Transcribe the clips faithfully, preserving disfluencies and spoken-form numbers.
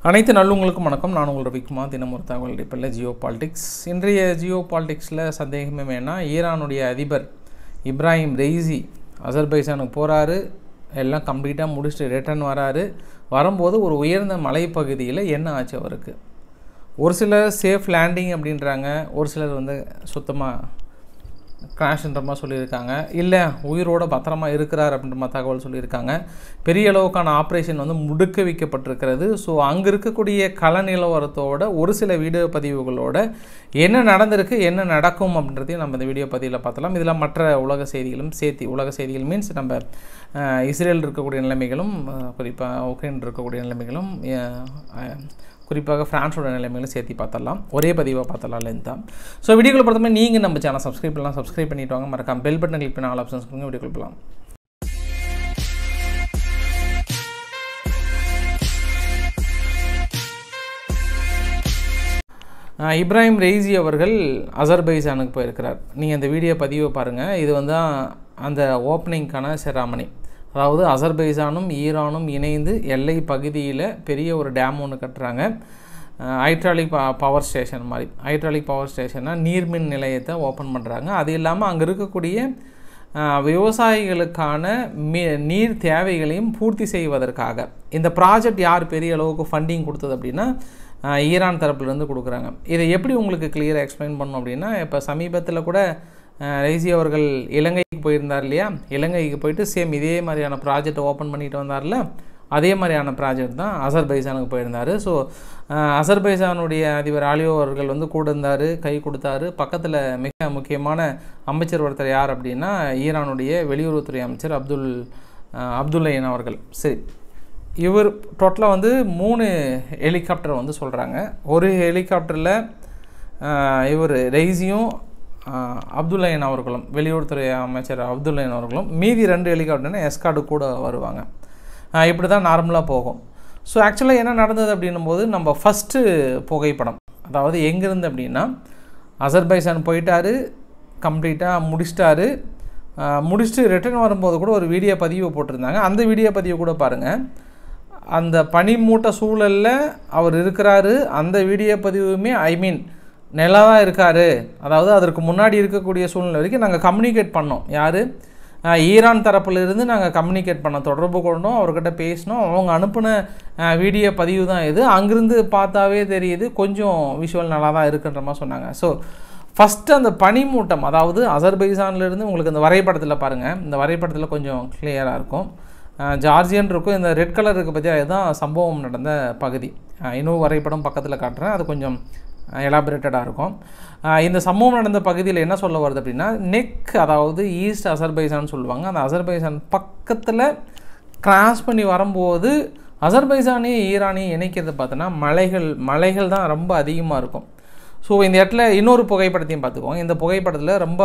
அனைத்து நல்லுங்களுக்கும் வணக்கம். நான் உங்கள் ரவிக்குமார். தினம் ஒரு தகவல் அடிப்படையில் ஜியோ பாலிடிக்ஸ். இன்றைய ஜியோ பாலிடிக்ஸில் சந்தேகமே வேணாம், ஈரானுடைய அதிபர் இப்ராஹிம் ரெய்சி அசர்பைஜானுக்கு போகிறாரு, எல்லாம் கம்ப்ளீட்டாக முடிச்சுட்டு ரிட்டர்ன் வராரு. வரும்போது ஒரு உயர்ந்த மலைப்பகுதியில் என்ன ஆச்சு அவருக்கு? ஒரு சிலர் சேஃப் லேண்டிங் அப்படின்றாங்க, ஒரு சிலர் வந்து சுத்தமாக கிராஷ்ன்ற மாதிரி சொல்லியிருக்காங்க, இல்லை உயிரோடு பத்திரமா இருக்கிறார் அப்படின்ற மாதிரி தகவல் சொல்லியிருக்காங்க. பெரிய அளவுக்கான ஆப்ரேஷன் வந்து முடுக்க வைக்கப்பட்டிருக்கிறது. ஸோ அங்கே இருக்கக்கூடிய கள நிலவரத்தோட ஒரு சில வீடியோ பதிவுகளோட என்ன நடந்திருக்கு, என்ன நடக்கும் அப்படின்றதையும் நம்ம இந்த வீடியோ பதிவில் பார்த்தலாம். இதில் மற்ற உலக செய்திகளும் சேர்த்து, உலக செய்திகள் மீன்ஸ் நம்ம இஸ்ரேல் இருக்கக்கூடிய நிலைமைகளும், குறிப்பாக உக்ரைன் இருக்கக்கூடிய நிலைமைகளும், குறிப்பாக ஃப்ரான்ஸோட நிலைமைகளும் சேர்த்து பார்த்தலாம். ஒரே பதிவாக பார்த்தலாம் இல்லைன்னு தான். ஸோ வீடியோக்குள்ள பார்த்தோம்னா நீங்கள் நம்ம சேனல் சப்ஸ்கிரைப் பண்ணலாம், சப்ஸ்கிரைப் பண்ணிட்டு வாங்க. மறக்காம பெல் பட்டன் கிளிக் பண்ணி ஆல் ஆப்ஷன்ஸ் கொடுங்க. வீடியோக்குள்ள போகலாம். இப்ராஹிம் ரெய்சி அவர்கள் அசர்பைஜானுக்கு போயிருக்கிறார். நீங்கள் அந்த வீடியோ பதிவை பாருங்கள். இது வந்து அந்த ஓப்பனிங்கான செராமனி. அதாவது அசர்பைஜானும் ஈரானும் இணைந்து எல்லை பகுதியில் பெரிய ஒரு டேம் ஒன்று கட்டுறாங்க. ஹைட்ராலிக் ப பவர் ஸ்டேஷன் மாதிரி. ஹைட்ராலிக் பவர் ஸ்டேஷனாக நீர்மின் நிலையத்தை ஓப்பன் பண்ணுறாங்க. அது இல்லாமல் அங்கே இருக்கக்கூடிய விவசாயிகளுக்கான மீ நீர் தேவைகளையும் பூர்த்தி செய்வதற்காக இந்த ப்ராஜெக்ட் யார் பெரிய அளவுக்கு ஃபண்டிங் கொடுத்தது அப்படின்னா ஈரான் தரப்புலேருந்து கொடுக்குறாங்க. இதை எப்படி உங்களுக்கு கிளியராக எக்ஸ்பிளைன் பண்ணணும் அப்படின்னா, இப்போ சமீபத்தில் கூட ரெய்சி அவர்கள் இலங்கைக்கு போயிருந்தார் இல்லையா? இலங்கைக்கு போயிட்டு சேம் இதே மாதிரியான ப்ராஜெக்ட் ஓப்பன் பண்ணிட்டு வந்தார்ல, அதே மாதிரியான ப்ராஜெக்ட் தான் அசர்பைஜானுக்கு போயிருந்தார். ஸோ அசர்பைஜானுடைய அதிபர் ஆலியோ அவர்கள் வந்து கூட இருந்தார், கை கொடுத்தாரு. பக்கத்தில் மிக முக்கியமான அமைச்சர் ஒருத்தர் யார் அப்படின்னா ஈரானுடைய வெளியுறவுத்துறை அமைச்சர் அப்துல் அப்துல்லைன் அவர்கள். சரி, இவர் டோட்டலாக வந்து மூணு ஹெலிகாப்டர் வந்து சொல்கிறாங்க. ஒரு ஹெலிகாப்டரில் இவர் ரெய்சியும் அப்துல்லைன் அவர்களும், வெளியுறவுத்துறை அமைச்சர் அப்துல்லைன் அவர்களும், மீதி ரெண்டு ஹெலிகாப்டர்னா எஸ்கார்டு கூட வருவாங்க. இப்படி தான் நார்மலாக போகும். ஸோ ஆக்சுவலாக என்ன நடந்தது அப்படின்னும் போது நம்ம ஃபஸ்ட்டு புகைப்படம், அதாவது எங்கேருந்து அப்படின்னா அசர்பைஜான் போயிட்டார், கம்ப்ளீட்டாக முடிச்சிட்டாரு. முடிச்சுட்டு ரிட்டர்ன் வரும்போது கூட ஒரு வீடியோ பதிவு போட்டிருந்தாங்க. அந்த வீடியோ பதிவு கூட பாருங்கள். அந்த பனிமூட்ட சூழலில் அவர் இருக்கிறாரு. அந்த வீடியோ பதிவுமே ஐ மீன் நல்லா தான் இருக்கார். அதாவது அதற்கு முன்னாடி இருக்கக்கூடிய சூழ்நிலை வரைக்கும் நாங்கள் கம்யூனிகேட் பண்ணோம். யார்? ஈரான் தரப்புலேருந்து நாங்கள் கம்யூனிகேட் பண்ணோம், தொடர்பு கொண்டோம், அவர்கிட்ட பேசினோம். அவங்க அனுப்பின வீடியோ பதிவு தான் இது. அங்கேருந்து பார்த்தாவே தெரியுது கொஞ்சம் விஷுவல் நல்லா தான் இருக்குன்ற மாதிரி சொன்னாங்க. ஸோ ஃபஸ்ட்டு அந்த பனிமூட்டம், அதாவது அசர்பைஜான்லேருந்து உங்களுக்கு இந்த வரைபடத்தில் பாருங்கள், இந்த வரைபடத்தில் கொஞ்சம் கிளியராக இருக்கும். ஜார்ஜியன் இருக்கும், இந்த ரெட் கலர் இருக்குது பற்றி அதுதான் சம்பவம் நடந்த பகுதி. இன்னும் வரைபடம் பக்கத்தில் காட்டுறேன், அது கொஞ்சம் எலாபரேட்டடாக இருக்கும். இந்த சம்பவம் நடந்த பகுதியில் என்ன சொல்ல வருது அப்படின்னா, நெக், அதாவது ஈஸ்ட் அசர்பைஜான் சொல்லுவாங்க. அந்த அசர்பைஜான் பக்கத்தில் கிராஸ் பண்ணி வரும்போது அசர்பைஜானையும் ஈரானையும் இணைக்கிறது பார்த்தோன்னா மலைகள் மலைகள் தான் ரொம்ப அதிகமாக இருக்கும். ஸோ இந்த இடத்துல இன்னொரு புகைப்படத்தையும் பார்த்துக்கோங்க. இந்த புகைப்படத்தில் ரொம்ப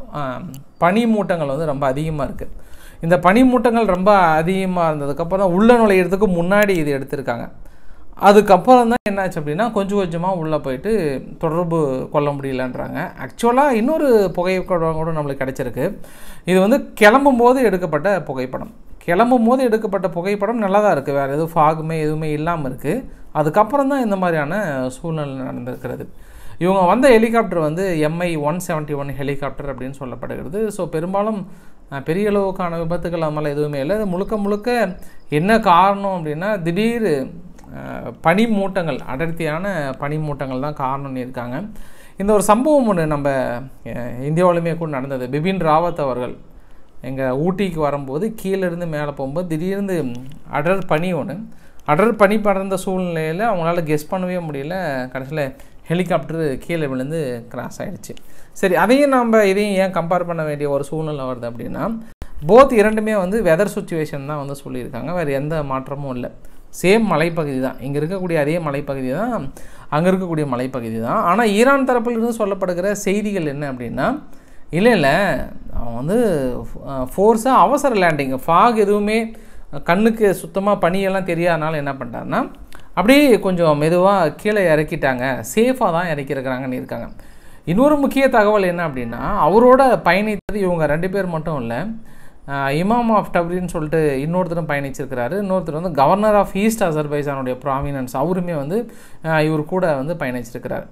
பனிமூட்டங்கள் வந்து ரொம்ப அதிகமாக இருக்குது. இந்த பனிமூட்டங்கள் ரொம்ப அதிகமாக இருந்ததுக்கப்புறம் உள்ள நுழையிறதுக்கு முன்னாடி இது எடுத்திருக்காங்க. அதுக்கப்புறம் தான் என்னாச்சு அப்படின்னா கொஞ்சம் கொஞ்சமாக உள்ளே போயிட்டு தொடர்பு கொள்ள முடியலன்றாங்க. ஆக்சுவலாக இன்னொரு புகைப்படம் கூட நம்மளுக்கு கிடச்சிருக்கு. இது வந்து கிளம்பும் போது எடுக்கப்பட்ட புகைப்படம். கிளம்பும் போது எடுக்கப்பட்ட புகைப்படம் நல்லா தான் இருக்குது, வேறு எதுவும் ஃபாகுமே எதுவுமே இல்லாமல் இருக்குது. அதுக்கப்புறம் தான் இந்த மாதிரியான சூழ்நிலை நடந்திருக்கிறது. இவங்க வந்த ஹெலிகாப்டர் வந்து MI one seventy one helicopter அப்படின்னு சொல்லப்படுகிறது. ஸோ பெரும்பாலும் பெரிய அளவுக்கான விபத்துக்கள் அது மாதிரிலாம் எதுவுமே இல்லை. இது முழுக்க முழுக்க என்ன காரணம் அப்படின்னா திடீர் பனிமூட்டங்கள், அடர்த்தியான பனிமூட்டங்கள் தான் காரணம்னு இருக்காங்க. இந்த ஒரு சம்பவம் ஒன்று நம்ம இந்தியாவிலுமே கூட நடந்தது. பிபின் ராவத் அவர்கள் எங்கள் ஊட்டிக்கு வரும்போது கீழேருந்து மேலே போகும்போது திடீர்னு அடர் பனி ஒன்று அடர் பனி படர்ந்த சூழ்நிலையில் அவங்களால கெஸ் பண்ணவே முடியல. கடைசியில் ஹெலிகாப்டர் கீழே விழுந்து கிராஸ் ஆகிடுச்சு. சரி, அதையும் நம்ம இதையும் ஏன் கம்பேர் பண்ண வேண்டிய ஒரு சூழ்நிலை வருது அப்படின்னா, போத் இரண்டுமே வந்து வெதர் சுச்சுவேஷன் தான் வந்து சொல்லியிருக்காங்க, வேறு எந்த மாற்றமும் இல்லை. சேம் மலைப்பகுதி தான், இங்கே இருக்கக்கூடிய அதே மலைப்பகுதி தான் அங்கே இருக்கக்கூடிய மலைப்பகுதி தான். ஆனால் ஈரான் தரப்பிலிருந்து சொல்லப்படுகிற செய்திகள் என்ன அப்படின்னா, இல்லை இல்லை அவன் வந்து ஃபோர்ஸாக அவசர லேண்டிங், ஃபாக் எதுவுமே கண்ணுக்கு சுத்தமாக பனியெல்லாம் தெரியாதனால என்ன பண்ணிட்டாருன்னா அப்படியே கொஞ்சம் மெதுவாக கீழே இறக்கிட்டாங்க, சேஃபாக தான் இறக்கிருக்கிறாங்கன்னு இருக்காங்க. இன்னொரு முக்கிய தகவல் என்ன அப்படின்னா, அவரோட பயணித்தது இவங்க ரெண்டு பேர் மட்டும் இல்லை, இமாம் ஆஃப் டப்ரின்னு சொல்லிட்டு இன்னொருத்தரும் பயணிச்சிருக்கிறாரு. இன்னொருத்தர் வந்து கவர்னர் ஆஃப் ஈஸ்ட் அசர்பைஜானுடைய ப்ராமினன்ஸ், அவருமே வந்து இவர் கூட வந்து பயணிச்சிருக்கிறார்.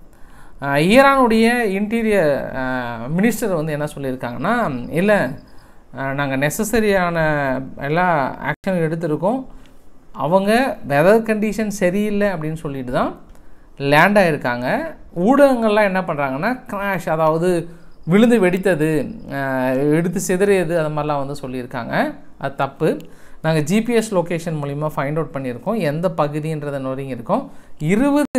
ஈரானுடைய இன்டீரியர் மினிஸ்டர் வந்து என்ன சொல்லியிருக்காங்கன்னா, இல்லை நாங்கள் நெசசரியான எல்லா ஆக்ஷன் எடுத்திருக்கோம், அவங்க வெதர் கண்டிஷன் சரியில்லை அப்படின்னு சொல்லிட்டு தான் லேண்ட் ஆகிருக்காங்க. ஊடகங்கள்லாம் என்ன பண்ணுறாங்கன்னா கிராஷ், அதாவது விழுந்து வெடித்தது, எடுத்து சிதறியது, அது மாதிரிலாம் வந்து சொல்லியிருக்காங்க. அது தப்பு. நாங்கள் ஜிபிஎஸ் லொக்கேஷன் மூலிமா ஃபைண்ட் அவுட் பண்ணியிருக்கோம் எந்த பகுதின்றதை நொறுங்கியிருக்கோம். இருபது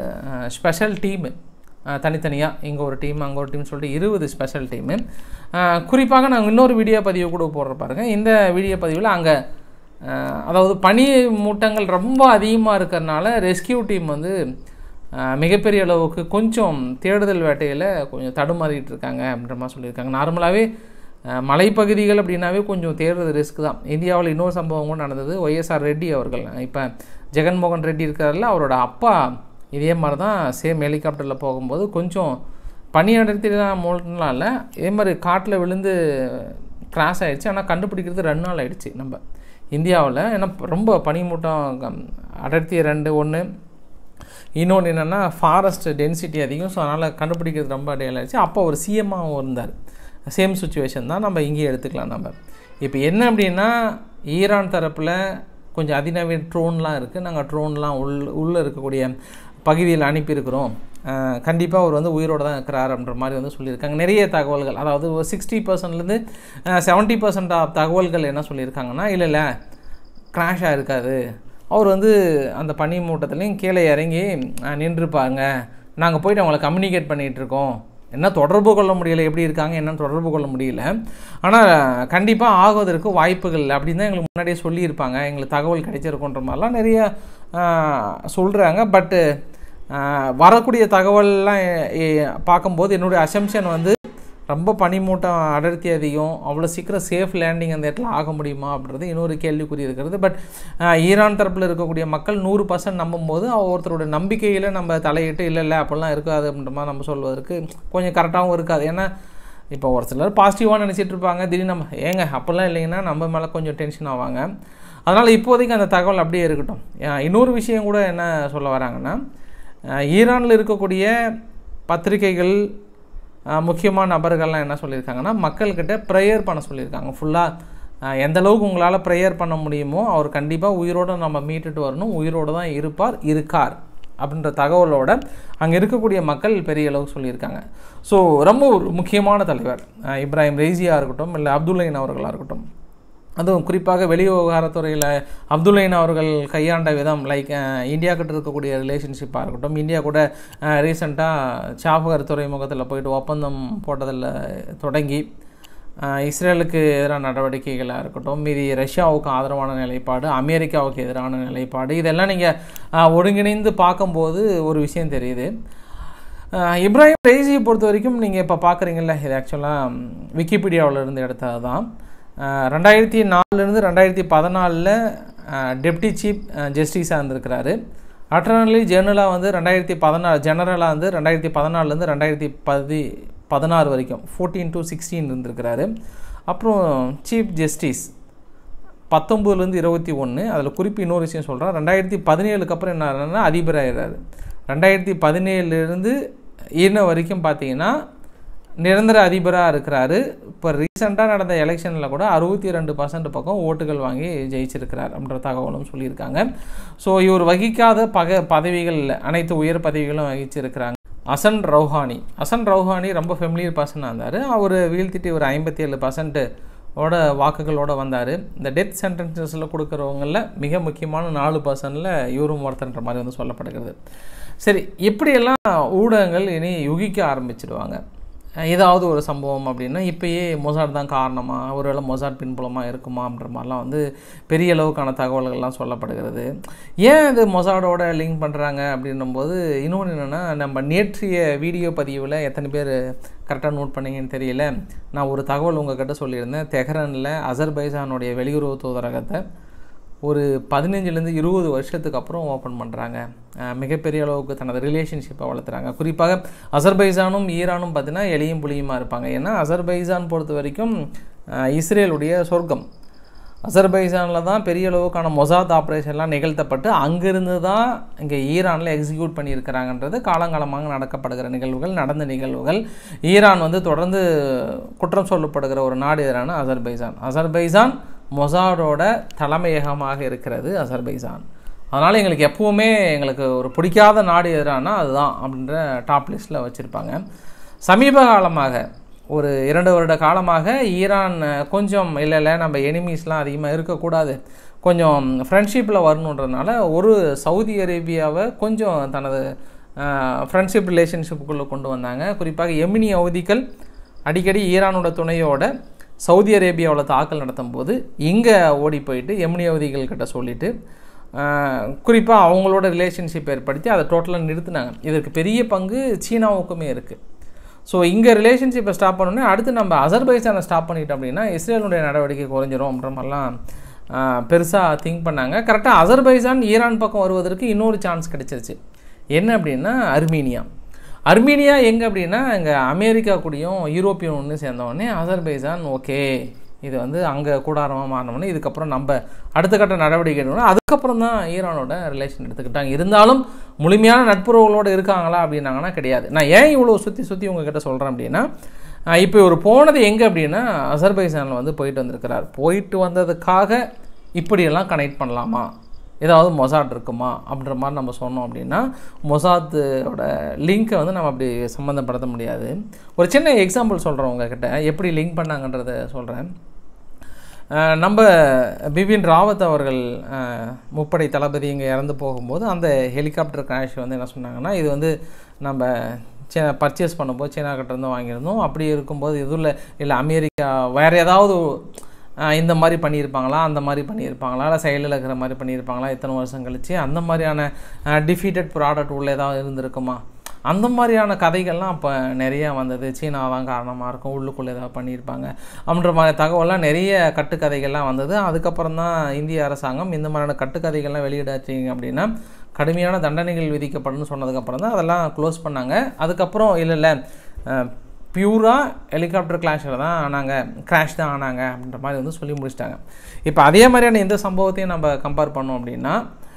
ஸ்பெஷல் டீமு தனித்தனியாக, இங்கே ஒரு டீம் அங்கே ஒரு டீம் சொல்லிட்டு இருபது ஸ்பெஷல் டீமு. குறிப்பாக நாங்கள் இன்னொரு வீடியோ பதிவு கூட போடுற பாருங்க. இந்த வீடியோ பதிவில் அங்கே அதாவது பனி மூட்டங்கள் ரொம்ப அதிகமாக இருக்கிறதுனால ரெஸ்கியூ டீம் வந்து மிகப்பெரிய அளவுக்கு கொஞ்சம் தேடுதல் வேட்டையில் கொஞ்சம் தடுமாறிட்டு இருக்காங்க அப்படின்ற மாதிரி சொல்லியிருக்காங்க. நார்மலாகவே மலைப்பகுதிகள் அப்படின்னாவே கொஞ்சம் தேடுறது ரிஸ்க் தான். இந்தியாவில் இன்னொரு சம்பவம் கூட நடந்தது. ஒய்எஸ்ஆர் ரெட்டி அவர்கள், இப்போ ஜெகன்மோகன் ரெட்டி இருக்கார்ல, அவரோட அப்பா இதே மாதிரி தான் சேம் ஹெலிகாப்டரில் போகும்போது கொஞ்சம் பனி அடர்த்திலாம் மூலலாம் இல்லை, இதே மாதிரி காட்டில் விழுந்து கிராஷ் ஆகிடுச்சு. ஆனால் கண்டுபிடிக்கிறது ரெண்டு நாள் ஆகிடுச்சு நம்ம இந்தியாவில். ஏன்னா ரொம்ப பனிமூட்டம் அடர்த்தி ரெண்டு ஒன்று, இன்னொன்று என்னென்னா ஃபாரஸ்ட் டென்சிட்டி அதிகம். ஸோ அதனால் கண்டுபிடிக்கிறது ரொம்ப டேல் ஆகிடுச்சு. அப்போ ஒரு சிஎம்மாகவும் இருந்தார். சேம் சுச்சுவேஷன் தான் நம்ம இங்கேயே எடுத்துக்கலாம். நம்ம இப்போ என்ன அப்படின்னா, ஈரான் தரப்பில் கொஞ்சம் அதிநவீன ட்ரோன்லாம் இருக்குது. நாங்கள் ட்ரோன்லாம் உள் உள்ளே இருக்கக்கூடிய பகுதியில் அனுப்பியிருக்கிறோம். கண்டிப்பாக அவர் வந்து உயிரோடு தான் இருக்கிறார் அப்படின்ற மாதிரி வந்து சொல்லியிருக்காங்க. நிறைய தகவல்கள், அதாவது ஒரு சிக்ஸ்டி பர்சன்ட்லேருந்து செவன்ட்டி பர்சன்ட் ஆஃப் தகவல்கள் என்ன சொல்லியிருக்காங்கன்னா, இல்லை இல்லை கிராஷாக இருக்காது, அவர் வந்து அந்த பனி மூட்டத்துலேயும் கீழே இறங்கி நின்றுப்பாங்க, நாங்கள் போய்ட்டு அவங்கள கம்யூனிகேட் பண்ணிகிட்ருக்கோம், என்ன தொடர்பு கொள்ள முடியலை, எப்படி இருக்காங்க என்னன்னு தொடர்பு கொள்ள முடியல, ஆனால் கண்டிப்பாக ஆகுவதற்கு வாய்ப்புகள் அப்படின்னு தான் எங்களுக்கு முன்னாடியே சொல்லியிருப்பாங்க, எங்களுக்கு தகவல் கிடைச்சிருக்குன்ற மாதிரிலாம் நிறைய சொல்கிறாங்க. பட்டு வரக்கூடிய தகவல்லாம் பார்க்கும்போது என்னுடைய அசம்ஷன் வந்து ரொம்ப பனிமூட்டம் அடர்த்தி அதிகம், அவ்வளோ சீக்கிரம் சேஃப் லேண்டிங் அந்த இடத்துல ஆக முடியுமா அப்படின்றது இன்னொரு கேள்விக்குறி இருக்கிறது. பட் ஈரான் தரப்பில் இருக்கக்கூடிய மக்கள் நூறு பர்சன்ட் நம்பும்போது ஒருத்தரோட நம்பிக்கையில் நம்ம தலையிட்டு இல்லை இல்லை அப்படிலாம் இருக்காது அப்படின்ற மாதிரி நம்ம சொல்வதற்கு கொஞ்சம் கரெக்டாகவும் இருக்காது. ஏன்னா இப்போ ஒரு சிலர் பாசிட்டிவாக நினச்சிட்டு இருப்பாங்க, திடீர்னு நம்ம ஏங்க அப்படிலாம் இல்லைங்கன்னா நம்ம மேலே கொஞ்சம் டென்ஷன் ஆவாங்க. அதனால் இப்போதைக்கு அந்த தகவல் அப்படியே இருக்கட்டும். இன்னொரு விஷயம் கூட என்ன சொல்ல வராங்கன்னா, ஈரானில் இருக்கக்கூடிய பத்திரிகைகள் முக்கியமான நபர்கள்லாம் என்ன சொல்லியிருக்காங்கன்னா, மக்கள்கிட்ட ப்ரேயர் பண்ண சொல்லியிருக்காங்க. ஃபுல்லாக எந்த அளவுக்கு உங்களால் ப்ரேயர் பண்ண முடியுமோ அவர் கண்டிப்பாக உயிரோடு நம்ம மீட்டுட்டு வரணும், உயிரோடு தான் இருப்பார் இருக்கார் அப்படின்ற தகவலோடு அங்கே இருக்கக்கூடிய மக்கள் பெரிய அளவுக்கு சொல்லியிருக்காங்க. ஸோ ரொம்ப ஒரு முக்கியமான தலைவர் இப்ராஹிம் ரெய்சியாக இருக்கட்டும், இல்லை அப்துல்லைன் அவர்களாக இருக்கட்டும், அதுவும் குறிப்பாக வெளிவிவகாரத்துறையில் அப்துல்லைன் அவர்கள் கையாண்ட விதம், லைக் இந்தியா கிட்ட இருக்கக்கூடிய ரிலேஷன்ஷிப்பாக இருக்கட்டும், இந்தியா கூட ரீசெண்டாக சாஃபகர் துறைமுகத்தில் போயிட்டு ஒப்பந்தம் போட்டதில் தொடங்கி இஸ்ரேலுக்கு எதிரான நடவடிக்கைகளாக இருக்கட்டும், மீதி ரஷ்யாவுக்கு ஆதரவான நிலைப்பாடு, அமெரிக்காவுக்கு எதிரான நிலைப்பாடு, இதெல்லாம் நீங்கள் ஒருங்கிணைந்து பார்க்கும்போது ஒரு விஷயம் தெரியுது. இப்ராஹிம் ரெய்சியை பொறுத்த வரைக்கும் நீங்கள் இப்போ பார்க்குறீங்கள, இது ஆக்சுவலாக விக்கிபீடியாவில் இருந்து எடுத்தது தான். ரெண்டாயிரத்தி நாலுலேருந்து ரெண்டாயிரத்தி பதினாலில் டெப்டி சீஃப் ஜஸ்டிஸாக இருந்திருக்கிறாரு. அட்டர்னரி ஜெனரலாக வந்து ரெண்டாயிரத்தி பதினாலு ஜெனரலாக வந்து ரெண்டாயிரத்தி பதினாலுலேருந்து ரெண்டாயிரத்தி பதி பதினாறு வரைக்கும் ஃபோர்டீன் டு சிக்ஸ்டீன் இருந்திருக்கிறாரு. அப்புறம் சீஃப் ஜஸ்டிஸ் பத்தொம்பதுலேருந்து இருபத்தி ஒன்று. அதில் குறிப்பு இன்னொரு விஷயம் சொல்கிறேன், ரெண்டாயிரத்தி பதினேழுக்கு அப்புறம் என்ன ஆகுதுன்னா அதிபராகிறாரு. ரெண்டாயிரத்தி பதினேழுலேருந்து இன்ன வரைக்கும் பார்த்தீங்கன்னா நிரந்தர அதிபராக இருக்கிறாரு. இப்போ ரீசெண்டாக நடந்த எலெக்ஷனில் கூட அறுபத்தி ரெண்டு பர்சன்ட் பக்கம் ஓட்டுகள் வாங்கி ஜெயிச்சிருக்கிறார் அப்படின்ற தகவலும் சொல்லியிருக்காங்க. ஸோ இவர் வகிக்காத பக பதவிகள் அனைத்து உயர் பதவிகளும் வகிச்சிருக்கிறாங்க. ஹசன் ரௌஹானி ஹசன் ரௌஹானி ரொம்ப ஃபெமிலியர் பர்சனாக இருந்தார். அவர் வீழ்த்திட்டு ஒரு ஐம்பத்தி ஏழு பர்சன்ட்டு ஓட வாக்குகளோடு வந்தார். இந்த டெத் சென்டென்சஸில் கொடுக்குறவங்களில் மிக முக்கியமான நாலு பர்சன்டில் இவரும் ஒருத்தன்ற மாதிரி வந்து சொல்லப்படுகிறது. சரி, இப்படியெல்லாம் ஊடகங்கள் இனி யுகிக்க ஆரம்பிச்சிடுவாங்க. ஏதாவது ஒரு சம்பவம் அப்படின்னா இப்போயே மொசாட் தான் காரணமாக, ஒருவேளை மொசாட் பின்புலமாக இருக்குமா அப்படின்ற மாதிரிலாம் வந்து பெரிய அளவுக்கான தகவல்கள்லாம் சொல்லப்படுகிறது. ஏன் இது மொசாடோட லிங்க் பண்ணுறாங்க அப்படின்னும்போது இன்னொன்று என்னென்னா, நம்ம நேற்றைய வீடியோ பதிவில் எத்தனை பேர் கரெக்டாக நோட் பண்ணிங்கன்னு தெரியல, நான் ஒரு தகவல் உங்கள்கிட்ட சொல்லியிருந்தேன். தெஹ்ரானில் அசர்பைஜானுடைய வெளியுறவு தூதரகத்தை ஒரு பதினஞ்சுலேருந்து இருபது வருஷத்துக்கு அப்புறம் ஓப்பன் பண்ணுறாங்க. மிகப்பெரிய அளவுக்கு தனது ரிலேஷன்ஷிப்பை வளர்த்துறாங்க. குறிப்பாக அசர்பைஜானும் ஈரானும் பார்த்தீங்கன்னா எளியும் புளியுமா இருப்பாங்க. ஏன்னா அசர்பைஜான் பொறுத்த வரைக்கும் இஸ்ரேலுடைய சொர்க்கம். அசர்பைஜானில் தான் பெரிய அளவுக்கான மொசாத் ஆப்ரேஷன்லாம் நிகழ்த்தப்பட்டு அங்கிருந்து தான் இங்கே ஈரானில் எக்ஸிக்யூட் பண்ணியிருக்கிறாங்கன்றது காலங்காலமாக நடக்கப்படுகிற நிகழ்வுகள், நடந்த நிகழ்வுகள். ஈரான் வந்து தொடர்ந்து குற்றம் சொல்லப்படுகிற ஒரு நாடு எதிரான அசர்பைஜான். அசர்பைஜான் மொசாடோட தலைமையகமாக இருக்கிறது அசர்பைஜான். அதனால் எங்களுக்கு எப்போவுமே எங்களுக்கு ஒரு பிடிக்காத நாடு எதிரானா அதுதான் அப்படின்ற டாப் லிஸ்ட்டில் வச்சுருப்பாங்க. சமீப காலமாக ஒரு இரண்டு வருட காலமாக ஈரான் கொஞ்சம் இல்லை இல்லை நம்ம எனிமீஸ்லாம் அதிகமாக இருக்கக்கூடாது, கொஞ்சம் ஃப்ரெண்ட்ஷிப்பில் வரணுன்றதுனால ஒரு சவுதி அரேபியாவை கொஞ்சம் தனது ஃப்ரெண்ட்ஷிப் ரிலேஷன்ஷிப்புக்குள்ளே கொண்டு வந்தாங்க. குறிப்பாக எமினி ஹவுதிகள் அடிக்கடி ஈரானோட துணையோட சவுதி அரேபியாவில் தாக்கல் நடத்தும் போது இங்கே ஓடி போயிட்டு எமினி ஹவுதிகள் கிட்ட சொல்லிவிட்டு குறிப்பாக அவங்களோட ரிலேஷன்ஷிப் ஏற்படுத்தி அதை டோட்டலாக நிறுத்தினாங்க. இதற்கு பெரிய பங்கு சீனாவுக்குமே இருக்குது. ஸோ இங்கே ரிலேஷன்ஷிப்பை ஸ்டாப் பண்ணோன்னே அடுத்து நம்ம அசர்பைஜானை ஸ்டாப் பண்ணிட்டோம் அப்படின்னா இஸ்ரேலுடைய நடவடிக்கை குறைஞ்சிரும் அப்படின்ற மாதிரிலாம் பெருசாக திங்க் பண்ணாங்க. கரெக்டாக அசர்பைஜான் ஈரான் பக்கம் வருவதற்கு இன்னொரு சான்ஸ் கிடைச்சிருச்சு. என்ன அப்படின்னா அர்மீனியா. அர்மீனியா எங்கே அப்படின்னா இங்கே அமெரிக்கா கூடயும் யூரோப்பியன் ஒன்று சேர்ந்தவொடனே அசர்பைஜான் ஓகே இது வந்து அங்கே கூடாரமாக மாறினோடனே இதுக்கப்புறம் நம்ம அடுத்த கட்ட நடவடிக்கை எடுக்கணும். அதுக்கப்புறம் தான் ஈரானோட ரிலேஷன் எடுத்துக்கிட்டாங்க. இருந்தாலும் முழுமையான நட்புறவுகளோடு இருக்காங்களா அப்படின்னாங்கன்னா கிடையாது. நான் ஏன் இவ்வளோ சுற்றி சுற்றி உங்ககிட்ட சொல்கிறேன் அப்படின்னா இப்போ ஒரு போனது எங்கே அப்படின்னா அசர்பைஜானில் வந்து போயிட்டு வந்திருக்கிறார். போயிட்டு வந்ததுக்காக இப்படியெல்லாம் கனெக்ட் பண்ணலாமா, ஏதாவது மொசாட் இருக்குமா அப்படின்ற மாதிரி நம்ம சொன்னோம் அப்படின்னா மொசாத்தோட லிங்க்கை வந்து நம்ம அப்படி சம்மந்தப்படுத்த முடியாது. ஒரு சின்ன எக்ஸாம்பிள் சொல்கிறேன் உங்ககிட்ட, எப்படி லிங்க் பண்ணாங்கன்றதை சொல்கிறேன். நம்ம பிபின் ராவத் அவர்கள் முப்படை தளபதி இங்கே இறந்து போகும்போது அந்த ஹெலிகாப்டர் கிராஷ் வந்து என்ன சொன்னாங்கன்னா இது வந்து நம்ம சீனா பர்ச்சேஸ் பண்ணும்போது சீனா கிட்டேருந்து வாங்கியிருந்தோம். அப்படி இருக்கும்போது எதுவும் இல்லை இல்லை அமெரிக்கா வேறு ஏதாவது இந்த மாதிரி பண்ணியிருப்பாங்களா, அந்த மாதிரி பண்ணியிருப்பாங்களா, இல்லை செயலில் இருக்கிற மாதிரி பண்ணியிருப்பாங்களா, இத்தனை வருஷம் கழிச்சு அந்த மாதிரியான டிஃபீட்டட் ப்ராடக்ட் உள்ள ஏதாவது இருந்திருக்குமா, அந்த மாதிரியான கதைகள்லாம் அப்போ நிறையா வந்தது. சீனா தான் காரணமாக இருக்கும், உள்ளுக்குள்ளே ஏதாவது பண்ணியிருப்பாங்க அப்படின்ற மாதிரி தகவலாம் நிறைய கட்டுக்கதைகள்லாம் வந்தது. அதுக்கப்புறம் தான் இந்திய அரசாங்கம் இந்த மாதிரியான கட்டுக்கதைகள்லாம் வெளியிடாச்சிங்க அப்படின்னா கடுமையான தண்டனைகள் விதிக்கப்படணும்னு சொன்னதுக்கப்புறம் தான் அதெல்லாம் க்ளோஸ் பண்ணாங்க. அதுக்கப்புறம் இல்லை இல்லை பியூராக ஹெலிகாப்டர் கிளாஷில் தான் ஆனாங்க, கிராஷ் தான் ஆனாங்க அப்படின்ற மாதிரி வந்து சொல்லி முடிச்சிட்டாங்க. இப்போ அதே மாதிரியான எந்த சம்பவத்தையும் நம்ம கம்பேர் பண்ணோம் அப்படின்னா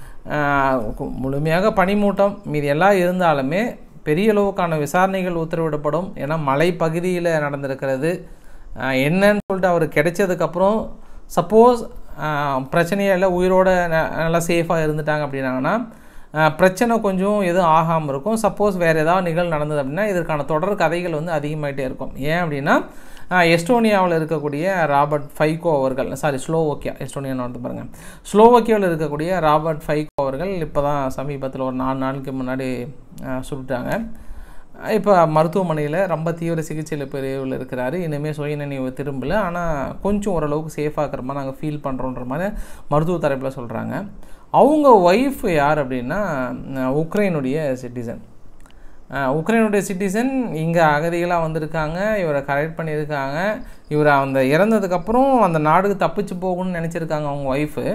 முழுமையாக பனிமூட்டம் மீதி எல்லாம் இருந்தாலுமே பெரிய அளவுக்கான விசாரணைகள் உத்தரவிடப்படும். ஏன்னா மலை பகுதியில் நடந்திருக்கிறது என்னன்னு சொல்லிட்டு அவர் கிடைச்சதுக்கப்புறம் சப்போஸ் பிரச்சனையே இல்லை உயிரோட நல்லா சேஃபாக இருந்துட்டாங்க அப்படின்னாங்கன்னா பிரச்சனை கொஞ்சம் எதுவும் ஆகாமல் இருக்கும். சப்போஸ் வேறு ஏதாவது நிகழ்வு நடந்தது அப்படின்னா இதற்கான தொடர் கதைகள் வந்து அதிகமாகிட்டே இருக்கும். ஏன் அப்படின்னா எஸ்டோனியாவில் இருக்கக்கூடிய ராபர்ட் ஃபைகோ அவர்கள் சாரி ஸ்லோவோக்கியா எஸ்டோனியான்னு வந்து பாருங்கள் ஸ்லோவோக்கியாவில் இருக்கக்கூடிய ராபர்ட் ஃபைகோ அவர்கள் இப்போ தான் சமீபத்தில் ஒரு நாலு நாளுக்கு முன்னாடி சுட்டுட்டாங்க. இப்போ மருத்துவமனையில் ரொம்ப தீவிர சிகிச்சையில் பிரிவில் இருக்கிறாரு. இனிமேல் சுயநினைவு திரும்பலை, ஆனால் கொஞ்சம் ஓரளவுக்கு சேஃபாக இருக்கிற மாதிரி நாங்கள் ஃபீல் பண்ணுறோன்ற மாதிரி மருத்துவ தரப்பில் சொல்கிறாங்க. அவங்க ஒய்ஃப் யார் அப்படின்னா உக்ரைனுடைய சிட்டிசன். உக்ரைனுடைய சிட்டிசன் இங்கே அகதிகளாக வந்திருக்காங்க, இவரை கரெக்ட் பண்ணியிருக்காங்க. இவர் அந்த இறந்ததுக்கப்புறம் அந்த நாடுக்கு தப்பிச்சு போகணும்னு நினச்சிருக்காங்க அவங்க ஒய்ஃபு.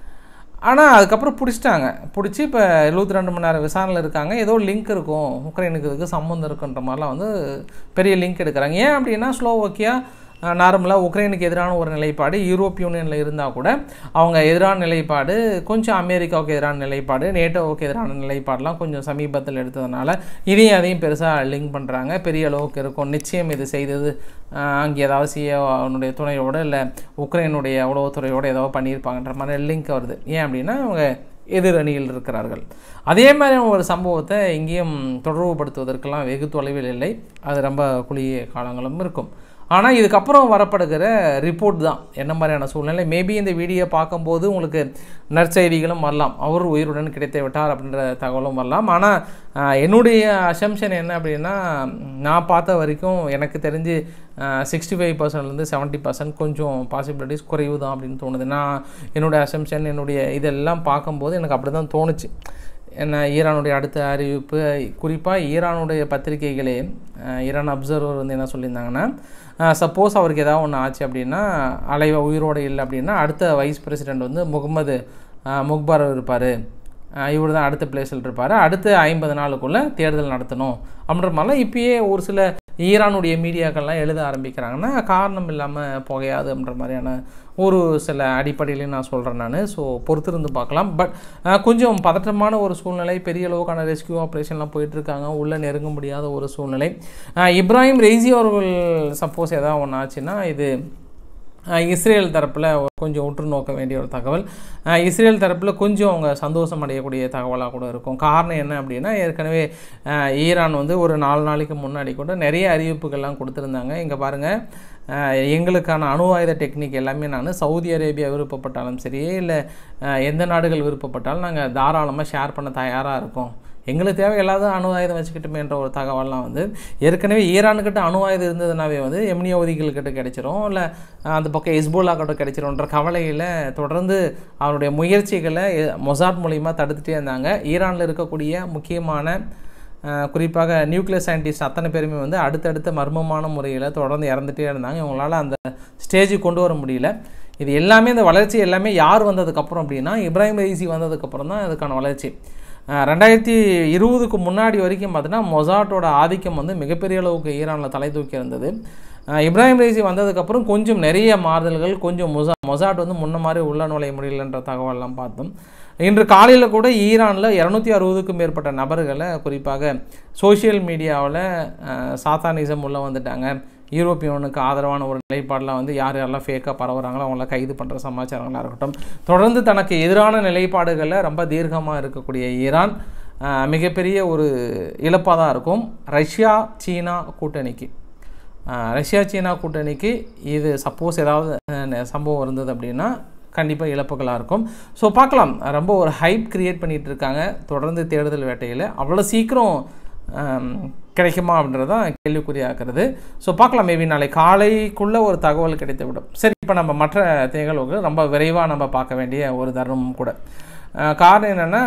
ஆனால் அதுக்கப்புறம் பிடிச்சிட்டாங்க. பிடிச்சி இப்போ எழுபத்தி ரெண்டு மணி நேரம் விசாரணையில் இருக்காங்க. ஏதோ லிங்க் இருக்கும், உக்ரைனுக்கு இதுக்கு சம்மந்தம் இருக்குன்ற மாதிரிலாம் வந்து பெரிய லிங்க் எடுக்கிறாங்க. ஏன் அப்படின்னா ஸ்லோவோக்கியா நார்மலாக உக்ரைனுக்கு எதிரான ஒரு நிலைப்பாடு யூரோப் யூனியனில் இருந்தால் கூட அவங்க எதிரான நிலைப்பாடு கொஞ்சம் அமெரிக்காவுக்கு எதிரான நிலைப்பாடு, நேட்டோவுக்கு எதிரான நிலைப்பாடெலாம் கொஞ்சம் சமீபத்தில் எடுத்ததுனால இதையும் அதையும் பெருசாக லிங்க் பண்ணுறாங்க. பெரிய அளவுக்கு இருக்கும், நிச்சயம் இது செய்தது அங்கே ஏதாவது சிஏனுடைய துணையோடு இல்லை உக்ரைனுடைய உளவுத்துறையோடு ஏதாவது பண்ணியிருப்பாங்கன்ற மாதிரி லிங்க் வருது. ஏன் அப்படின்னா அவங்க எதிரணியில் இருக்கிறார்கள். அதே மாதிரி ஒரு சம்பவத்தை இங்கேயும் தொடர்புபடுத்துவதற்கெல்லாம் வெகு தொலைவில் இல்லை, அது ரொம்ப குளிய காலங்களும் இருக்கும். ஆனால் இதுக்கப்புறம் வரப்படுகிற ரிப்போர்ட் தான் என்ன மாதிரியான சூழ்நிலை. மேபி இந்த வீடியோ பார்க்கும்போது உங்களுக்கு நற்செய்திகளும் வரலாம், அவர் உயிருடன் கிடைத்து விட்டார் அப்படின்ற தகவலும் வரலாம். ஆனால் என்னுடைய அசம்ஷன் என்ன அப்படின்னா நான் பார்த்த வரைக்கும் எனக்கு தெரிஞ்சு சிக்ஸ்டி ஃபைவ் பர்சன்ட்லேருந்து செவன்ட்டி பர்சன்ட் கொஞ்சம் பாசிபிலிட்டிஸ் குறைவு தான் அப்படின்னு தோணுது. நான் என்னுடைய அசம்ஷன் என்னுடைய இதெல்லாம் பார்க்கும்போது எனக்கு அப்படி தான் தோணுச்சு. என்ன ஈரானுடைய அடுத்த அறிவிப்பு, குறிப்பாக ஈரானுடைய பத்திரிகைகளே ஈரான் அப்சர்வர் வந்து என்ன சொல்லியிருந்தாங்கன்னா சப்போஸ் அவருக்கு ஏதாவது ஒன்று ஆச்சு அப்படின்னா அலைவ உயிரோடு இல்லை அப்படின்னா அடுத்த வைஸ் பிரசிடெண்ட் வந்து முகமது முக்பார் இருப்பார், இவர் தான் அடுத்த பிளேஸில் இருப்பார், அடுத்த ஐம்பது நாளுக்குள்ளே தேர்தல் நடத்தணும் அப்படின்ற மாதிரிலாம் இப்பயே ஒரு சில ஈரானுடைய மீடியாக்கள்லாம் எழுத ஆரம்பிக்கிறாங்கன்னா காரணம் இல்லாமல் புகையாது அப்படின்ற மாதிரியான ஒரு சில அடிப்படையிலையும் நான் சொல்கிறேன் நான். ஸோ பொறுத்திருந்து பார்க்கலாம். பட் கொஞ்சம் பதற்றமான ஒரு சூழ்நிலை, பெரிய அளவுக்கான ரெஸ்கியூ ஆப்ரேஷன்லாம் போயிட்டுருக்காங்க, உள்ளே நெருங்க முடியாத ஒரு சூழ்நிலை. இப்ராஹிம் ரெய்சி அவர்கள் சப்போஸ் எதாவது ஒன்று ஆச்சுன்னா இது இஸ்ரேல் தரப்பில் கொஞ்சம் உற்று நோக்க வேண்டிய ஒரு தகவல். இஸ்ரேல் தரப்பில் கொஞ்சம் அவங்க சந்தோஷம் அடையக்கூடிய தகவலாக கூட இருக்கும். காரணம் என்ன அப்படின்னா, ஏற்கனவே ஈரான் வந்து ஒரு நாலு நாளைக்கு முன்னாடி கூட நிறைய அறிவிப்புகள்லாம் கொடுத்துருந்தாங்க. இங்கே பாருங்கள், எங்களுக்கான அணு ஆயுத டெக்னிக் எல்லாமே நான் சவுதி அரேபியா விருப்பப்பட்டாலும் சரி, இல்லை எந்த நாடுகள் விருப்பப்பட்டாலும் நாங்கள் தாராளமாக ஷேர் பண்ண தயாராக இருக்கோம். எங்களுக்கு தேவை எல்லாத்தையும் அணு ஆயுதம் வச்சுக்கிட்டுமே என்ற ஒரு தகவலாம் வந்து ஏற்கனவே ஈரானுக்கிட்ட அணு ஆயுதம் இருந்ததுனாவே வந்து எம்னி அவதிகள்கிட்ட கிடைச்சிரும், இல்லை அந்த பக்கம் ஹெஸ்போல்லா கிட்ட கிடைச்சிரும்ன்ற கவலையில் தொடர்ந்து அவருடைய முயற்சிகளை மொசாட் மூலிமா தடுத்துகிட்டே இருந்தாங்க. ஈரானில் இருக்கக்கூடிய முக்கியமான குறிப்பாக நியூக்ளியர் சயின்டிஸ்ட் அத்தனை பேருமே வந்து அடுத்தடுத்த மர்மமான முறையில் தொடர்ந்து இறந்துகிட்டே இருந்தாங்க. இவங்களால் அந்த ஸ்டேஜுக்கு கொண்டு வர முடியல. இது எல்லாமே இந்த வளர்ச்சி எல்லாமே யார் வந்ததுக்கப்புறம் அப்படின்னா இப்ராஹிம் ரெய்சி வந்ததுக்கப்புறம் தான் இதுக்கான வளர்ச்சி. ரெண்டாயிரத்தி இருபதுக்கு முன்னாடி வரைக்கும் பார்த்தீங்கன்னா மொசாட்டோட ஆதிக்கம் வந்து மிகப்பெரிய அளவுக்கு ஈரானில் தலை தூக்கி இருந்தது. இப்ராஹிம் ரெய்சி வந்ததுக்கப்புறம் கொஞ்சம் நிறைய மாறுதல்கள், கொஞ்சம் மொசா மொசாட் வந்து முன்ன மாதிரி உள்ள நுழைய முடியலன்ற தகவல்லாம் பார்த்தோம். இன்று காலையில் கூட ஈரானில் இரநூத்தி அறுபதுக்கும் மேற்பட்ட நபர்களை குறிப்பாக சோஷியல் மீடியாவில் சாத்தானிசம் உள்ளே வந்துட்டாங்க, யூரோப்பியனுக்கு ஆதரவான ஒரு நிலைப்பாடெலாம் வந்து யார் யாரெல்லாம் ஃபேக்காக பரவுறாங்களோ அவங்கள கைது பண்ணுற சமாச்சாரங்களாக இருக்கட்டும், தொடர்ந்து தனக்கு எதிரான நிலைப்பாடுகளில் ரொம்ப தீர்க்கமாக இருக்கக்கூடிய ஈரான் மிகப்பெரிய ஒரு இழப்பாக தான் இருக்கும் ரஷ்யா சீனா கூட்டணிக்கு. ரஷ்யா சீனா கூட்டணிக்கு இது சப்போஸ் ஏதாவது சம்பவம் இருந்தது அப்படின்னா கண்டிப்பாக இழப்புகளாக இருக்கும். ஸோ பார்க்கலாம், ரொம்ப ஒரு ஹைப் க்ரியேட் பண்ணிகிட்டு இருக்காங்க தொடர்ந்து தேடுதல் வேட்டையில். அவ்வளோ சீக்கிரம் கிடைக்குமா அப்படின்றது தான் கேள்விக்குறியாகிறது. ஸோ பார்க்கலாம், மேபி நாளை காலைக்குள்ளே ஒரு தகவல் கிடைத்து விடும். சரி, இப்போ நம்ம மற்ற நிகழ்வுகள் ரொம்ப விரைவாக நம்ம பார்க்க வேண்டிய ஒரு தருணமும் கூட. காரணம் என்னென்னா,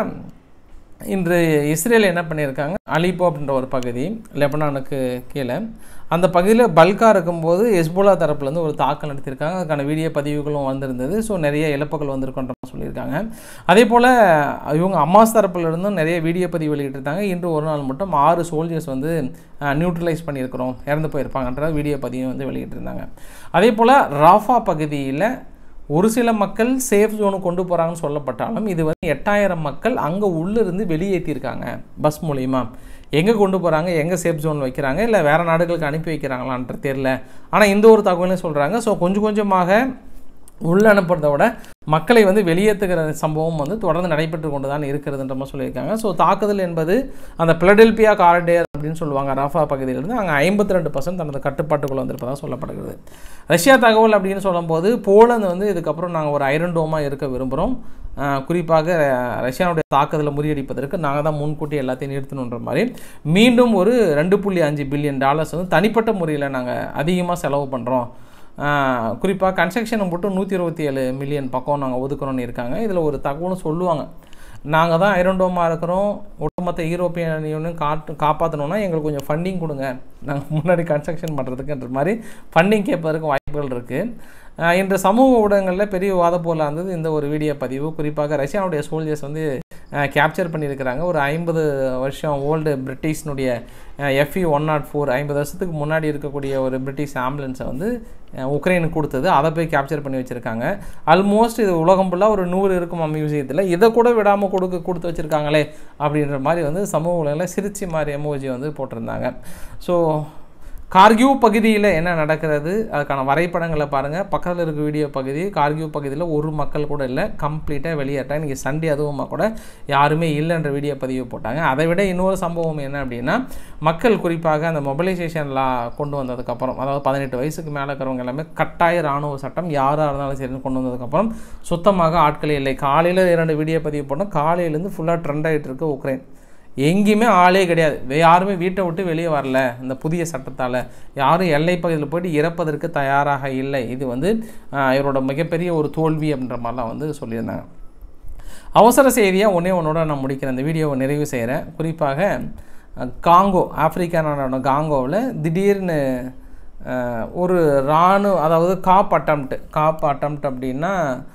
இன்று இஸ்ரேல் என்ன பண்ணியிருக்காங்க, அலிப்போ அப்படின்ற ஒரு பகுதி லெபனானுக்கு கீழே அந்த பகுதியில் பல்காக இருக்கும்போது ஹெஸ்போலா தரப்புலேருந்து ஒரு தாக்கல் நடத்தியிருக்காங்க. அதுக்கான வீடியோ பதிவுகளும் வந்திருந்தது. ஸோ நிறைய இழப்புகள் வந்திருக்குன்ற சொல்லியிருக்காங்க. அதே போல் இவங்க அம்மாஸ் தரப்புலேருந்தும் நிறைய வீடியோ பதிவு வெளியிட்டிருந்தாங்க. இன்று ஒரு நாள் மட்டும் ஆறு சோல்ஜர்ஸ் வந்து நியூட்ரலைஸ் பண்ணியிருக்கிறோம், இறந்து போயிருப்பாங்கன்ற வீடியோ பதிவு வந்து வெளியிட்டிருந்தாங்க. அதே போல் ராஃபா பகுதியில் ஒரு சில மக்கள் சேஃப் ஜோனுக்கு கொண்டு போகிறாங்கன்னு சொல்லப்பட்டாலும் இது வந்து எட்டாயிரம் மக்கள் அங்கே உள்ளிருந்து வெளியேற்றிருக்காங்க பஸ் மூலிமா. எங்கே கொண்டு போகிறாங்க, எங்கே சேஃப் ஜோன் வைக்கிறாங்க, இல்லை வேறு நாடுகளுக்கு அனுப்பி வைக்கிறாங்களான்ற தெரியல. ஆனால் இந்த ஒரு தகவலையும் சொல்கிறாங்க. ஸோ கொஞ்சம் கொஞ்சமாக உள்ள அனுப்புறதை விட மக்களை வந்து வெளியேற்றுகிற சம்பவம் வந்து தொடர்ந்து நடைபெற்று கொண்டு தான் இருக்கிறதுன்ற மாதிரி சொல்லியிருக்காங்க. ஸோ தாக்குதல் என்பது அந்த பிலடெல்பியா காரிடேர் அப்படின்னு சொல்லுவாங்க ராஃபா பகுதியிலிருந்து அங்கே ஐம்பத்தி ரெண்டு பர்சன்ட் தனது கட்டுப்பாட்டுக்குள்ள வந்திருப்பதாக சொல்லப்படுகிறது. ரஷ்யா தகவல் அப்படின்னு சொல்லும்போது போலந்து வந்து இதுக்கப்புறம் நாங்கள் ஒரு ஐரன் டோமாக இருக்க விரும்புகிறோம், குறிப்பாக ரஷ்யாவுடைய தாக்குதலை முறியடிப்பதற்கு நாங்கள் தான் முன்கூட்டி எல்லாத்தையும் நிறுத்தணுன்ற மாதிரி மீண்டும் ஒரு ரெண்டு புள்ளி அஞ்சு பில்லியன் டாலர்ஸ் வந்து தனிப்பட்ட முறையில் நாங்கள் அதிகமாக செலவு பண்ணுறோம், குறிப்பாக கன்ஸ்ட்ரக்ஷனை மட்டும் நூற்றி இருபத்தி ஏழு மில்லியன் பக்கம் நாங்கள் ஒதுக்கணும்னு இருக்காங்க. இதில் ஒரு தகவலும் சொல்லுவாங்க, நாங்கள் தான் ஐரண்டோமாக இருக்கிறோம், ஒட்டுமொத்த யூரோப்பியன் யூனியன் காட்டு காப்பாற்றணுன்னா எங்களுக்கு கொஞ்சம் ஃபண்டிங் கொடுங்க, நாங்கள் முன்னாடி கன்ஸ்ட்ரக்ஷன் பண்ணுறதுக்குன்ற மாதிரி ஃபண்டிங் கேட்பதற்கு வாய்ப்புகள் இருக்குது. இன்று சமூக ஊடகங்களில் பெரிய விவாத போல இருந்தது இந்த ஒரு வீடியோ பதிவு. குறிப்பாக ரஷ்யாவுடைய சோல்ஜர்ஸ் வந்து கேப்சர் பண்ணியிருக்கிறாங்க. ஒரு ஐம்பது வருஷம் ஓல்டு பிரிட்டிஷ்னுடைய எஃப்இ ஒன் நாட் ஃபோர் ஐம்பது வருஷத்துக்கு முன்னாடி இருக்கக்கூடிய ஒரு பிரிட்டிஷ் ஆம்புலன்ஸை வந்து உக்ரைனுக்கு கொடுத்தது, அதை போய் கேப்சர் பண்ணி வச்சுருக்காங்க. ஆல்மோஸ்ட் இது உலகம் ஃபுல்லாக ஒரு நூறு இருக்கும் மியூசியத்தில், இதை கூட விடாமல் கொடுக்க கொடுத்து வச்சுருக்காங்களே அப்படின்ற மாதிரி வந்து சமூக ஊடகங்களில் சிரிச்சி மாதிரி எமோஜி வந்து போட்டிருந்தாங்க. ஸோ கார்கிவ் பகுதியில் என்ன நடக்கிறது அதுக்கான வரைபடங்களை பாருங்கள். பக்கத்தில் இருக்க வீடியோ பகுதி கார்கிவ் பகுதியில் ஒரு மக்கள் கூட இல்லை, கம்ப்ளீட்டாக வெளியேட்டாங்க. இன்றைக்கி சண்டே அதுவுமா கூட யாருமே இல்லைன்ற வீடியோ பதிவு போட்டாங்க. அதை விட இன்னொரு சம்பவம் என்ன அப்படின்னா, மக்கள் குறிப்பாக அந்த மொபிலைசேஷன்லாம் கொண்டு வந்ததுக்கப்புறம், அதாவது பதினெட்டு வயசுக்கு மேலே இருக்கிறவங்க எல்லாமே கட்டாய இராணுவ சட்டம் யாராக இருந்தாலும் சரின்னு கொண்டு வந்ததுக்கப்புறம் சுத்தமாக ஆட்களே இல்லை. காலையில் இரண்டு வீடியோ பதிவு போட்டோம், காலையிலேருந்து ஃபுல்லாக ட்ரெண்ட் ஆகிட்டு இருக்கு உக்ரைன். எங்கேயுமே ஆளே கிடையாது, யாருமே வீட்டை விட்டு வெளியே வரல. இந்த புதிய சட்டத்தால் யாரும் எல்லை பகுதியில் போய்ட்டு இறப்பதற்கு தயாராக இல்லை. இது வந்து இவரோட மிகப்பெரிய ஒரு தோல்வி அப்படின்ற மாதிரிலாம் வந்து சொல்லியிருந்தாங்க. அவசர செய்தியாக ஒன்றே ஒன்றோட நான் முடிக்கிறேன், இந்த வீடியோவை நிறைவு செய்கிறேன். குறிப்பாக காங்கோ, ஆப்பிரிக்கா நாடான காங்கோவில் திடீர்னு ஒரு இராணுவ, அதாவது காப் அட்டம்ப்ட் காப் அட்டம்ப்ட் அப்படின்னா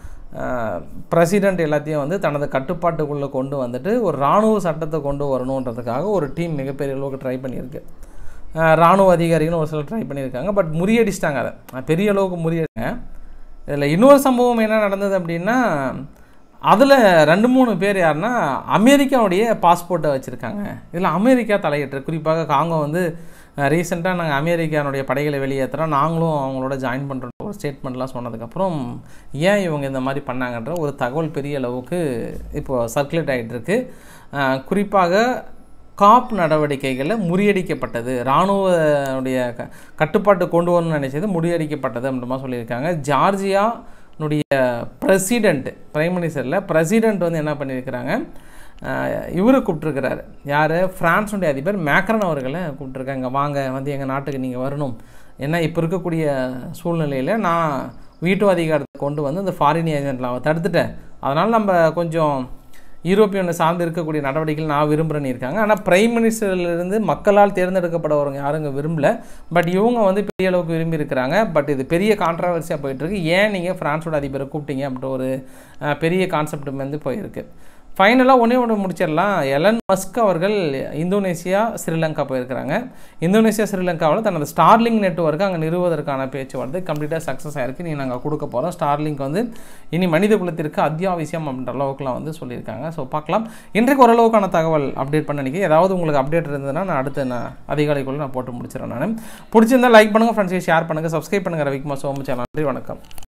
பிரசிடெண்ட் எல்லாத்தையும் வந்து தனது கட்டுப்பாட்டுக்குள்ளே கொண்டு வந்துட்டு ஒரு இராணுவ சட்டத்தை கொண்டு வரணுன்றதுக்காக ஒரு டீம் மிகப்பெரிய அளவுக்கு ட்ரை பண்ணியிருக்கு. இராணுவ அதிகாரிகளும் ஒரு சிலர் ட்ரை பண்ணியிருக்காங்க. பட் முறியடிச்சிட்டாங்க, அதை பெரிய அளவுக்கு முறியடிங்க. இதில் இன்னொரு சம்பவம் என்ன நடந்தது அப்படின்னா, அதில் ரெண்டு மூணு பேர் யாருன்னா அமெரிக்காவுடைய பாஸ்போர்ட்டை வச்சுருக்காங்க. இதில் அமெரிக்கா தலையிட்டு, குறிப்பாக காங்கோ வந்து ரீசெண்டாக நாங்கள் அமெரிக்கானுடைய படைகளை வெளியேற்றுறோம், நாங்களும் அவங்களோட ஜாயின் பண்ணுறோம் ஒரு ஸ்டேட்மெண்ட்லாம் சொன்னதுக்கப்புறம் ஏன் இவங்க இந்த மாதிரி பண்ணாங்கன்ற ஒரு தகவல் பெரிய அளவுக்கு இப்போது சர்க்குலேட் ஆகிட்டுருக்கு. குறிப்பாக காப் நடவடிக்கைகளில் முறியடிக்கப்பட்டது, இராணுவனுடைய க கட்டுப்பாட்டு கொண்டு வரணும்னு நினைச்சது முறியடிக்கப்பட்டது அப்படின்ற மாதிரி சொல்லியிருக்காங்க. ஜார்ஜியானுடைய பிரசிடெண்ட், பிரைம் மினிஸ்டரில் பிரசிடெண்ட் வந்து என்ன பண்ணியிருக்கிறாங்க, இவரை கூப்பிட்ருக்கிறாரு, யார், ஃப்ரான்ஸுடைய அதிபர் மேக்ரன் அவர்களை கூப்பிட்ருக்காங்க. வாங்க வந்து எங்கள் நாட்டுக்கு நீங்கள் வரணும், ஏன்னா இப்போ இருக்கக்கூடிய சூழ்நிலையில் நான் வீட்டு அதிகாரத்தை கொண்டு வந்து இந்த ஃபாரின் ஏஜென்ட்லாம் அவன் தடுத்துட்டேன், அதனால் நம்ம கொஞ்சம் யூரோப்பியனை சார்ந்து இருக்கக்கூடிய நடவடிக்கைகள் நான் விரும்புகிறேன்னு இருக்காங்க. ஆனால் பிரைம் மினிஸ்டர்லேருந்து மக்களால் தேர்ந்தெடுக்கப்படுறவங்க யாரும் இங்கே விரும்பல, பட் இவங்க வந்து பெரிய அளவுக்கு விரும்பி இருக்கிறாங்க. பட் இது பெரிய கான்ட்ரவர்சியாக போயிட்டுருக்கு, ஏன் நீங்கள் ஃப்ரான்ஸோட அதிபரை கூப்பிட்டீங்க அப்படின்ற ஒரு பெரிய கான்செப்ட் வந்து போயிருக்கு. ஃபைனலாக ஒன்றே ஒன்று முடிச்சிடலாம். எலன் மஸ்க் அவர்கள் இந்தோனேசியா ஸ்ரீலங்கா போயிருக்கிறாங்க. இந்தோனேசியா ஸ்ரீலங்காவில் தனது ஸ்டார்லிங்க் நெட்வொர்க்கை அங்கே நிறுவுவதற்கான பேச்சுவார்த்தை கம்ப்ளீட்டாக சக்ஸஸ் ஆகிருக்கு. நீ நாங்கள் கொடுக்க போகிறோம், ஸ்டார்லிங்க் வந்து இனி மனித குலத்திற்கு அத்தியாவசியம் அப்படின்ற அளவுக்குலாம் வந்து சொல்லியிருக்காங்க. ஸோ பார்க்கலாம். இன்றைக்கு ஓரளவுக்கான தகவல் அப்டேட் பண்ண நினைக்கிறேன். ஏதாவது உங்களுக்கு அப்டேட் இருந்ததுன்னா நான் அடுத்த நான் அதிகாலைக்குள்ளே நான் போட்டு முடிச்சிடறேன். நான் பிடிச்சிருந்தால் லைக் பண்ணுங்கள், ஃப்ரெண்ட்ஸுக்கு ஷேர் பண்ணுங்கள், சப்ஸ்கிரைப் பண்ணுங்கள். ரவிக்குமார் சோமு சேனல். நன்றி, வணக்கம்.